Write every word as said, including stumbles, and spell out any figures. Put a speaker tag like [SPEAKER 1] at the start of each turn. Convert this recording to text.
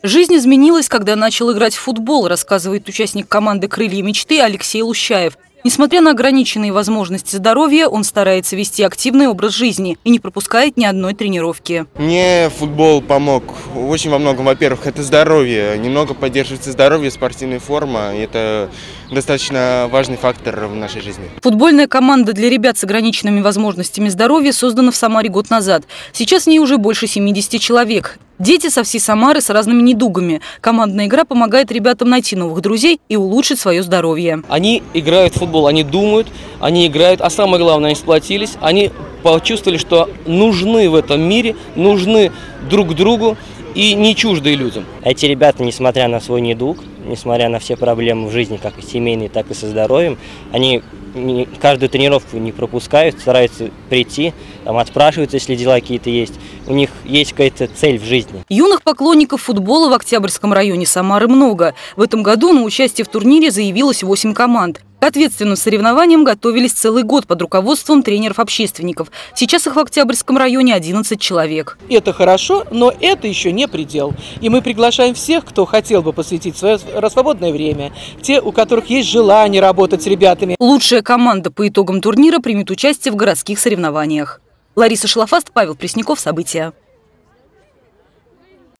[SPEAKER 1] Жизнь изменилась, когда начал играть в футбол, рассказывает участник команды «Крылья мечты» Алексей Лущаев. Несмотря на ограниченные возможности здоровья, он старается вести активный образ жизни и не пропускает ни одной тренировки.
[SPEAKER 2] Мне футбол помог очень во многом. Во-первых, это здоровье. Немного поддерживается здоровье, спортивная форма. Это достаточно важный фактор в нашей жизни.
[SPEAKER 1] Футбольная команда для ребят с ограниченными возможностями здоровья создана в Самаре год назад. Сейчас в ней уже больше семидесяти человек. Дети со всей Самары с разными недугами. Командная игра помогает ребятам найти новых друзей и улучшить свое здоровье.
[SPEAKER 3] Они играют в футбол, они думают, они играют, а самое главное, они сплотились, они почувствовали, что нужны в этом мире, нужны друг другу и не чуждые людям.
[SPEAKER 4] Эти ребята, несмотря на свой недуг, несмотря на все проблемы в жизни, как и семейные, так и со здоровьем, они каждую тренировку не пропускают, стараются прийти, там, отпрашиваются, если дела какие-то есть. У них есть какая-то цель в жизни.
[SPEAKER 1] Юных поклонников футбола в Октябрьском районе Самары много. В этом году на участие в турнире заявилось восемь команд. К ответственным соревнованиям готовились целый год под руководством тренеров-общественников. Сейчас их в Октябрьском районе одиннадцать человек.
[SPEAKER 5] Это хорошо, но это еще не предел. И мы приглашаем всех, кто хотел бы посвятить свое свободное время, те, у которых есть желание работать с ребятами.
[SPEAKER 1] Лучшая команда по итогам турнира примет участие в городских соревнованиях. Лариса Шалафаст, Павел Пресняков. События.